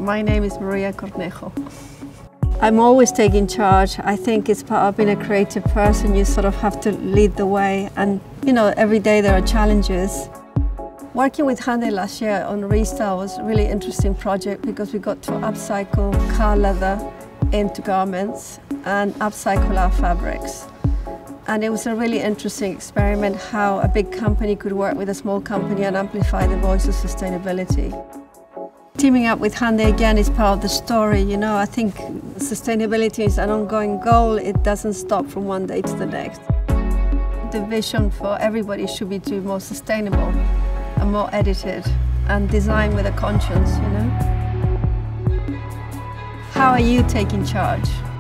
My name is Maria Cornejo. I'm always taking charge. I think it's part of being a creative person. You sort of have to lead the way, and every day there are challenges. Working with Hyundai last year on Restyle was a really interesting project because we got to upcycle car leather into garments and upcycle our fabrics. And it was a really interesting experiment how a big company could work with a small company and amplify the voice of sustainability. Teaming up with Hyundai again is part of the story. I think sustainability is an ongoing goal. It doesn't stop from one day to the next. The vision for everybody should be to be more sustainable and more edited and design with a conscience, How are you taking charge?